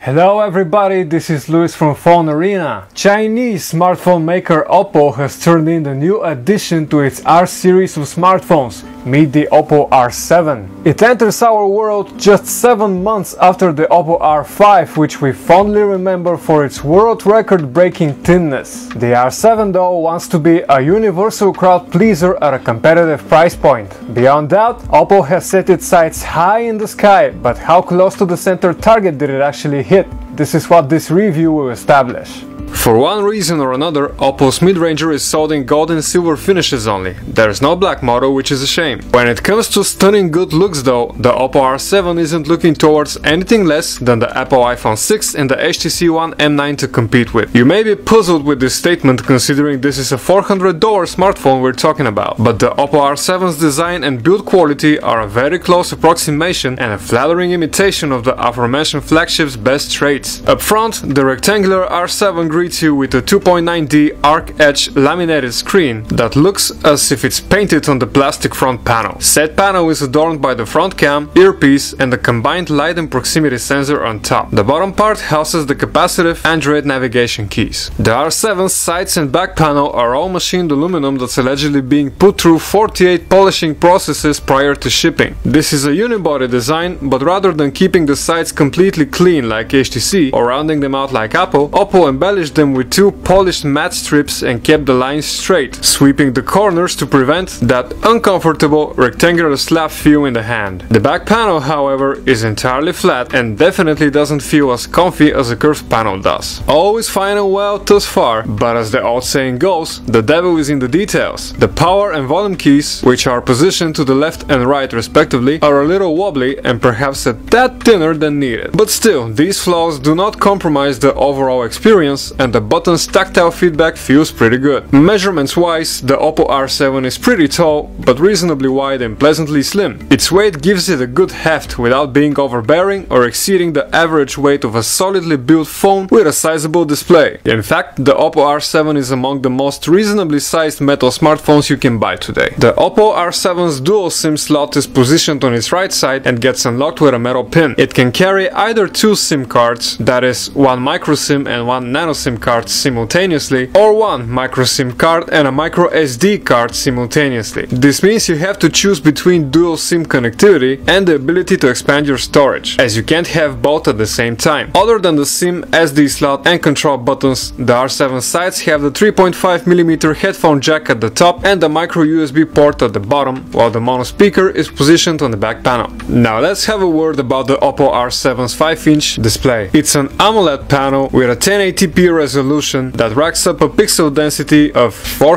Hello everybody, this is Luis from Phone Arena. Chinese smartphone maker Oppo has turned in the new addition to its R series of smartphones. Meet the Oppo R7. It enters our world just 7 months after the Oppo R5, which we fondly remember for its world record-breaking thinness. The R7 though wants to be a universal crowd pleaser at a competitive price point. Beyond doubt, Oppo has set its sights high in the sky, but how close to the center target did it actually hit? This is what this review will establish. For one reason or another, Oppo's mid-ranger is sold in gold and silver finishes only. There's no black model, which is a shame. When it comes to stunning good looks though, the Oppo R7 isn't looking towards anything less than the Apple iPhone 6 and the HTC One M9 to compete with. You may be puzzled with this statement considering this is a $400 smartphone we're talking about, but the Oppo R7's design and build quality are a very close approximation and a flattering imitation of the aforementioned flagship's best traits. Up front, the rectangular R7 greets you with a 2.9D arc edge laminated screen that looks as if it's painted on the plastic front panel. Said panel is adorned by the front cam, earpiece and the combined light and proximity sensor on top. The bottom part houses the capacitive Android navigation keys. The R7's sides and back panel are all machined aluminum that's allegedly being put through 48 polishing processes prior to shipping. This is a unibody design, but rather than keeping the sides completely clean like HTC or rounding them out like Apple, Oppo embellished them with 2 polished matte strips and kept the lines straight, sweeping the corners to prevent that uncomfortable rectangular slap feel in the hand. The back panel, however, is entirely flat and definitely doesn't feel as comfy as a curved panel does. All is fine and well thus far, but as the old saying goes, the devil is in the details. The power and volume keys, which are positioned to the left and right respectively, are a little wobbly and perhaps a tad thinner than needed. But still, these flaws do not compromise the overall experience, and the button's tactile feedback feels pretty good. Measurements wise, the Oppo R7 is pretty tall, but reasonably wide and pleasantly slim. Its weight gives it a good heft without being overbearing or exceeding the average weight of a solidly built phone with a sizable display. In fact, the Oppo R7 is among the most reasonably sized metal smartphones you can buy today. The Oppo R7's dual SIM slot is positioned on its right side and gets unlocked with a metal pin. It can carry either 2 SIM cards, that is, 1 micro SIM and 1 nano SIM card simultaneously, or 1 micro SIM card and a micro SD card simultaneously. This means you have to choose between dual SIM connectivity and the ability to expand your storage, as you can't have both at the same time. Other than the SIM, SD slot and control buttons, the R7 sides have the 3.5mm headphone jack at the top and the micro USB port at the bottom, while the mono speaker is positioned on the back panel. Now let's have a word about the Oppo R7's 5-inch display. It's an AMOLED panel with a 1080p resolution that racks up a pixel density of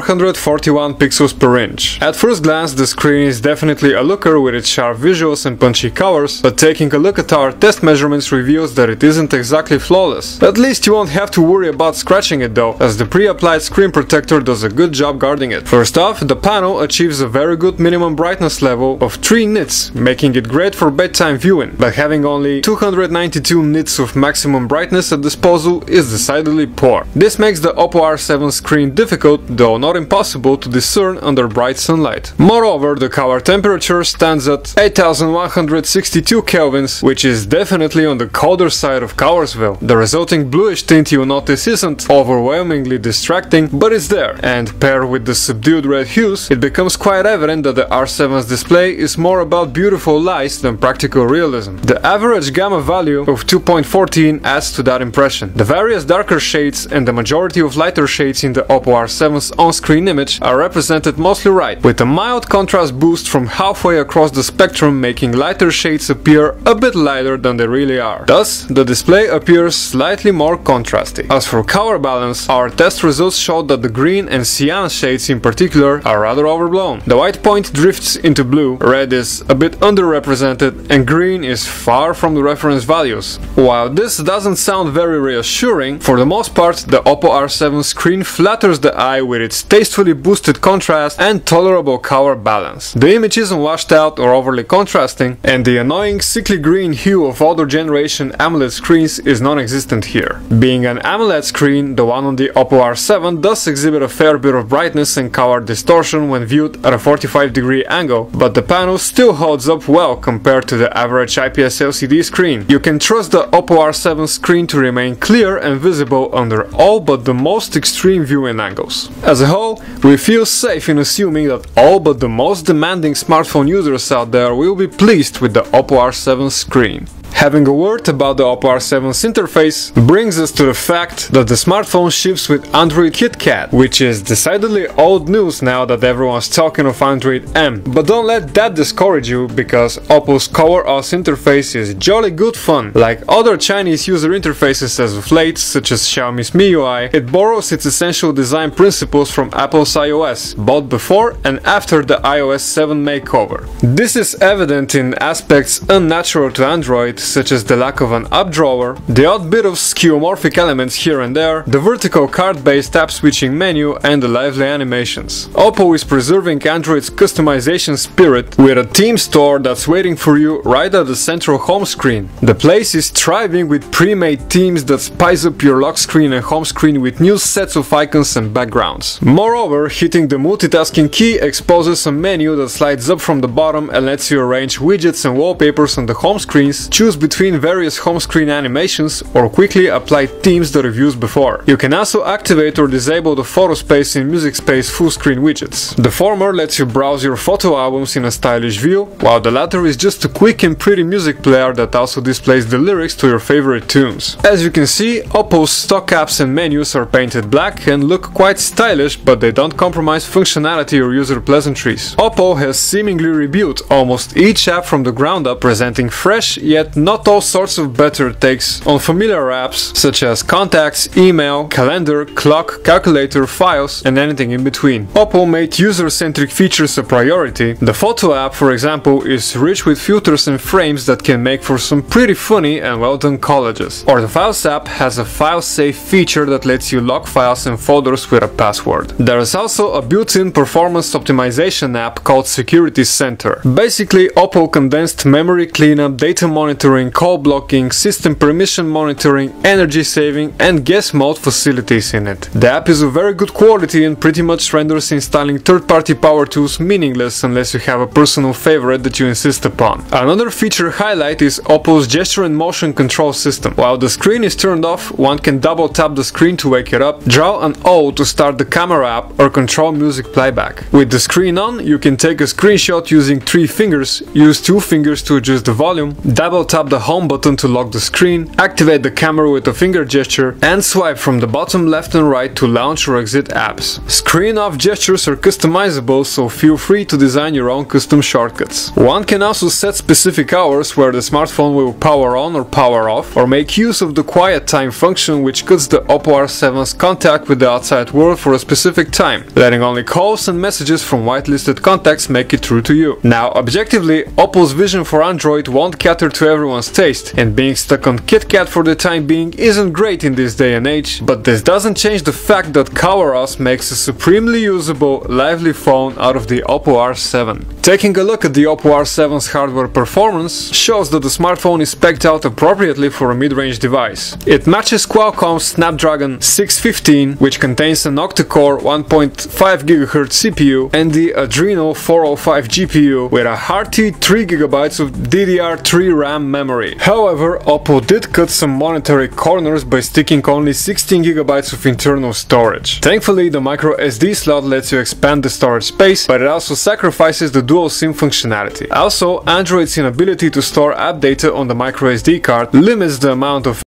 441 pixels per inch. At first glance, the screen is definitely a looker with its sharp visuals and punchy colors, but taking a look at our test measurements reveals that it isn't exactly flawless. At least you won't have to worry about scratching it though, as the pre-applied screen protector does a good job guarding it. First off, the panel achieves a very good minimum brightness level of 3 nits, making it great for bedtime viewing, but having only 292 nits of maximum brightness at disposal is decidedly poor. This makes the Oppo R7 screen difficult, though not impossible, to discern under bright sunlight. Moreover, the color temperature stands at 8162 kelvins, which is definitely on the colder side of Colorsville. The resulting bluish tint you'll notice isn't overwhelmingly distracting, but it's there, and paired with the subdued red hues, it becomes quite evident that the R7's display is more about beautiful lights than practical realism. The average gamma value of 2.14 adds to that impression. The various darker shades and the majority of lighter shades in the Oppo R7's on-screen image are represented mostly right, with a mild contrast boost from halfway across the spectrum making lighter shades appear a bit lighter than they really are. Thus, the display appears slightly more contrasty. As for color balance, our test results showed that the green and cyan shades in particular are rather overblown. The white point drifts into blue, red is a bit underrepresented, and green is far from the reference values. While this doesn't sound very reassuring, for the most most part, the Oppo R7 screen flatters the eye with its tastefully boosted contrast and tolerable color balance. The image isn't washed out or overly contrasting, and the annoying sickly green hue of older generation AMOLED screens is non-existent here. Being an AMOLED screen, the one on the Oppo R7 does exhibit a fair bit of brightness and color distortion when viewed at a 45-degree angle, but the panel still holds up well compared to the average IPS LCD screen. You can trust the Oppo R7 screen to remain clear and visible under all but the most extreme viewing angles. As a whole, we feel safe in assuming that all but the most demanding smartphone users out there will be pleased with the Oppo R7 screen. Having a word about the Oppo R7's interface brings us to the fact that the smartphone ships with Android KitKat, which is decidedly old news now that everyone's talking of Android M. But don't let that discourage you, because Oppo's ColorOS interface is jolly good fun. Like other Chinese user interfaces as of late, such as Xiaomi's MIUI, it borrows its essential design principles from Apple's iOS, both before and after the iOS 7 makeover. This is evident in aspects unnatural to Android, such as the lack of an up drawer, the odd bit of skeuomorphic elements here and there, the vertical card-based app switching menu, and the lively animations. Oppo is preserving Android's customization spirit with a theme store that's waiting for you right at the central home screen. The place is thriving with pre-made themes that spice up your lock screen and home screen with new sets of icons and backgrounds. Moreover, hitting the multitasking key exposes a menu that slides up from the bottom and lets you arrange widgets and wallpapers on the home screens, choose between various home screen animations, or quickly apply themes that you've used before. You can also activate or disable the photo space and music space full screen widgets. The former lets you browse your photo albums in a stylish view, while the latter is just a quick and pretty music player that also displays the lyrics to your favorite tunes. As you can see, Oppo's stock apps and menus are painted black and look quite stylish, but they don't compromise functionality or user pleasantries. Oppo has seemingly rebuilt almost each app from the ground up, presenting fresh yet not all sorts of better takes on familiar apps such as contacts, email, calendar, clock, calculator, files, and anything in between. Oppo made user-centric features a priority. The photo app, for example, is rich with filters and frames that can make for some pretty funny and well-done collages. Or the Files app has a file save feature that lets you lock files and folders with a password. There is also a built-in performance optimization app called Security Center. Basically, Oppo condensed memory cleanup, data monitoring, call blocking, system permission monitoring, energy saving, and guest mode facilities in it. The app is of very good quality and pretty much renders installing third-party power tools meaningless unless you have a personal favorite that you insist upon. Another feature highlight is Oppo's gesture and motion control system. While the screen is turned off, one can double tap the screen to wake it up, draw an O to start the camera app, or control music playback. With the screen on, you can take a screenshot using 3 fingers, use 2 fingers to adjust the volume, double tap the home button to lock the screen, activate the camera with a finger gesture, and swipe from the bottom left and right to launch or exit apps. Screen off gestures are customizable, so feel free to design your own custom shortcuts. One can also set specific hours where the smartphone will power on or power off, or make use of the quiet time function, which cuts the Oppo R7's contact with the outside world for a specific time, letting only calls and messages from whitelisted contacts make it through to you. Now, objectively, Oppo's vision for Android won't cater to everyone's taste, and being stuck on KitKat for the time being isn't great in this day and age, but this doesn't change the fact that ColorOS makes a supremely usable, lively phone out of the Oppo R7. Taking a look at the Oppo R7's hardware performance shows that the smartphone is spec'd out appropriately for a mid-range device. It matches Qualcomm's Snapdragon 615, which contains an octa-core 1.5 GHz CPU and the Adreno 405 GPU with a hearty 3 GB of DDR3 RAM memory. However, Oppo did cut some monetary corners by sticking only 16 GB of internal storage. Thankfully, the micro SD slot lets you expand the storage space, but it also sacrifices the dual SIM functionality. Also, Android's inability to store app data on the micro SD card limits the amount of